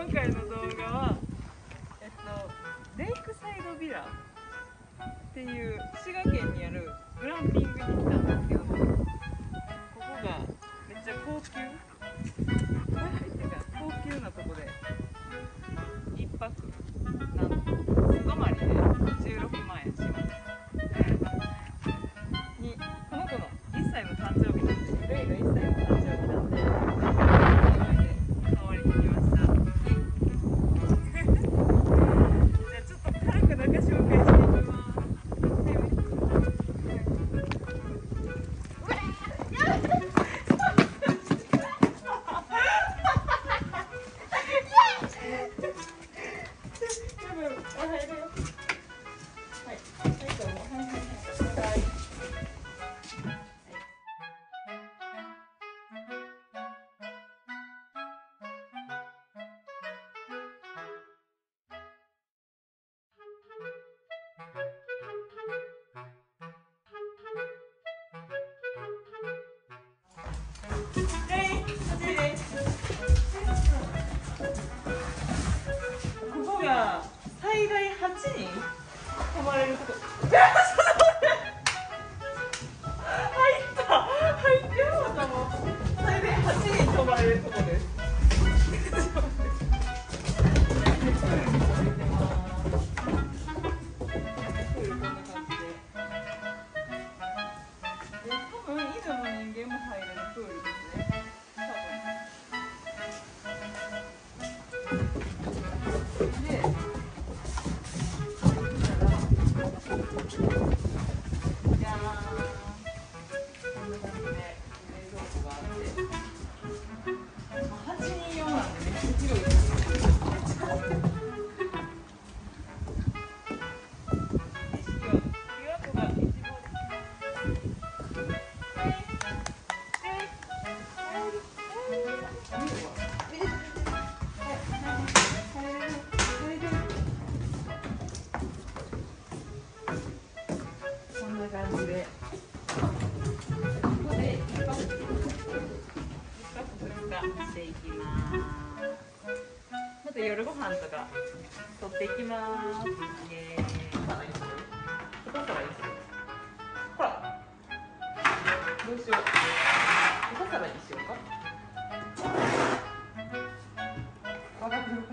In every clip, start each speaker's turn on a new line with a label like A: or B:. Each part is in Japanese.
A: 今回の動画はレイクサイドビラっていう滋賀県にあるグランピングに来たんですけど、ここがめっちゃ高級、これ入ってるから高級なとこで一泊なんと素泊まりで16万円しますに、この子の1歳の誕生日なんで、レイの1歳の誕生日なんで泊まりに来ました。じゃあちょっと軽く中紹介していきます。ここが最大8人泊まれるとこ。入ってるわ、多分最大8人泊まれるとこです。多分犬も人間も入れるプールですね。こんな感じで、ここで1泊2日していきます。また夜ご飯とか取っていきます。イエーイ。2皿にする？ほら、どうしよう。2皿にしようか。分かってる。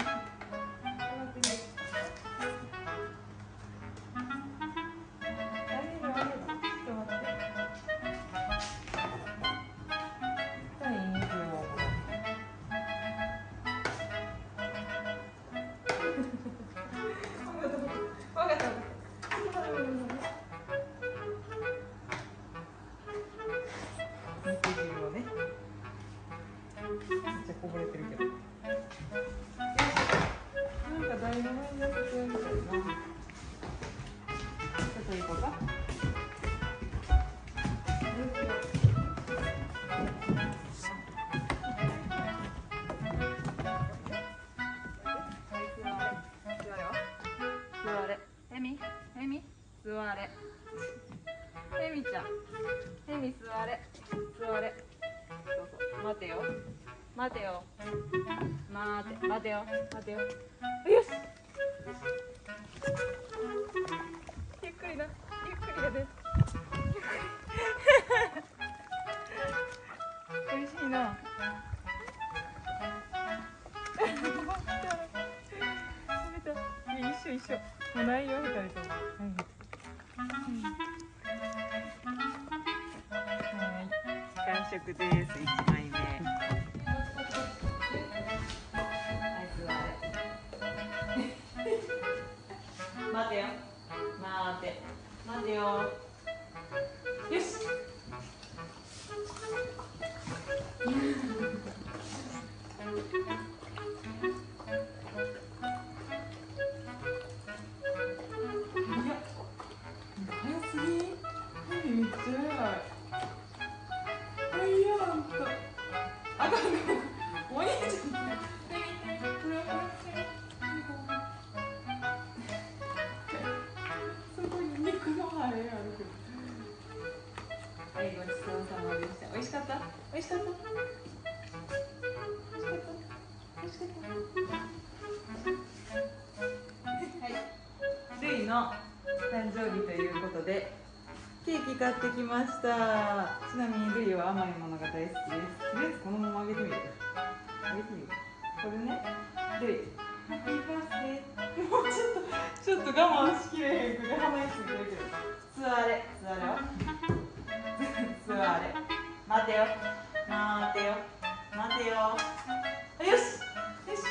A: こぼれてるけど。なんか台の上に乗せてみたいな。ちょっと行こうか。座れ。エミ座れ。エミちゃん。エミ座れ。座れ。そうそう。待てよ。待てよ。待てよ。よし。ゆっくりな。ゆっくりやで。美味しいな。一緒。もうないよ、2人とも。はい。完食です。1枚目。待てよ。待てよ。よし。はい、ごちそうさまでした。美味しかった？美味しかった？美味しかった？美味しかった？ の誕生日ということでケーキ買ってきました。ちなみにルイは甘いものが大好きです。とりあえずこのままあげてみる。あげてみる。これね、ルイハッピーバースデー。もうちょっと我慢しきれへんくて鼻についてるけど、座れ座れよ座れ、待てよ待てよ待てよ、よしよし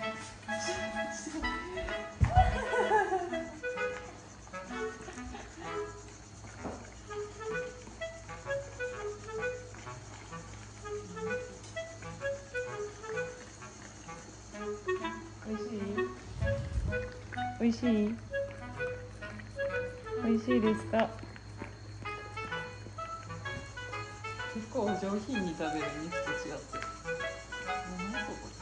A: おいしいおいしいおいしいですか。結構お上品に食べる肉と違って。何ここ。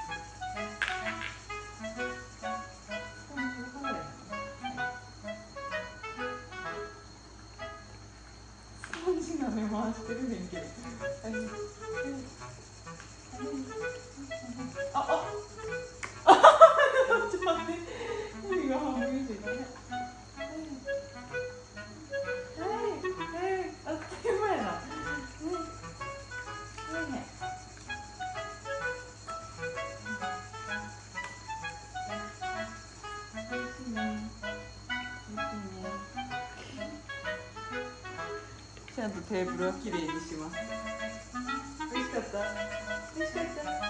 A: スポンジ舐め回してるねんけど。ちょっと待って。海が半分以上いったね。あっという間やな。ちゃんとテーブルをきれいにします。美味しかった。美味しかった。